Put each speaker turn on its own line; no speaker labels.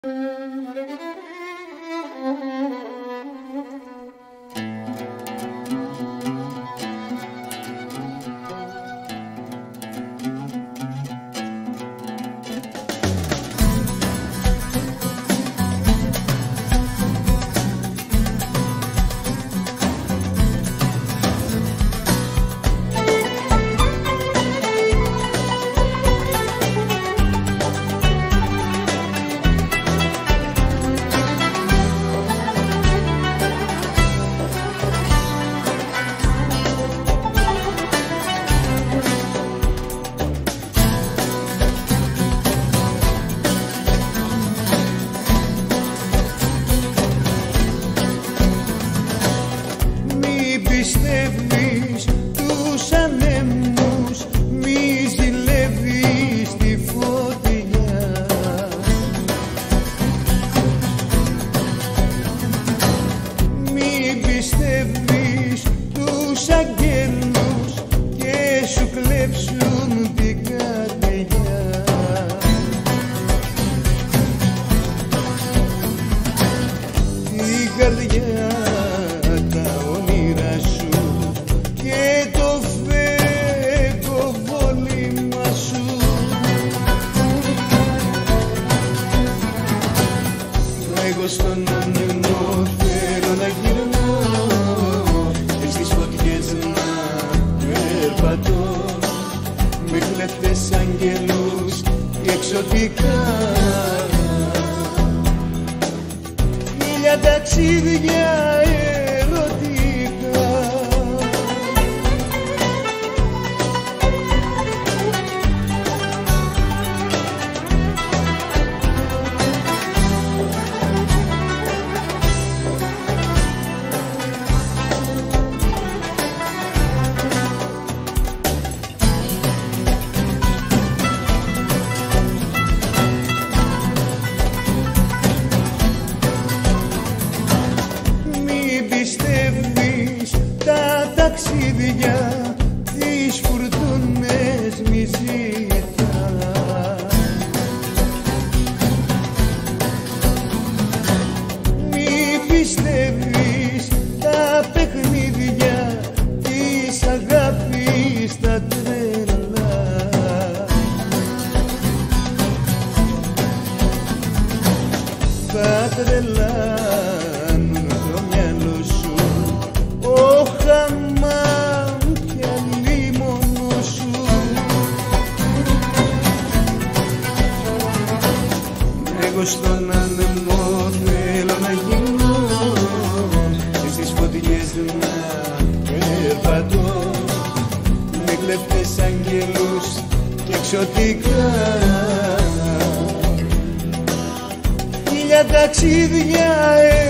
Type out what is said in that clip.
Πιστεύεις τους ανέμους, μη ζηλεύεις τη φωτιά. Μη πιστεύεις τους αγγέλους και σου κλέψουν την καρδιά. Την καρδιά, τα όνειρα σου και το φεύγω βόλημα σου. Εγώ στον ανέμο θέλω να γυρνώ και στις φωτιές να περπατώ με κλέφτες αγγελούς και εξωτικά. Χίλια ταξίδια ερωτικά. Πιστεύεις τα ταξίδια, τις φουρτούνες μη ζητάς. Μη πιστεύεις τα παιχνίδια της αγάπης τα τρελά. Τα τρελά εγώ στον άνεμο θέλω να γίνω και στις φωτιές να περπατώ με κλέφτες αγγελούς και εξωτικά. Χίλια ταξίδια